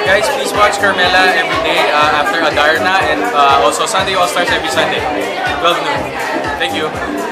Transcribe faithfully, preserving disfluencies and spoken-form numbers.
Guys, please watch Carmela every day uh, after Adarna, and uh, also Sunday All-Stars every Sunday, twelve noon. Thank you.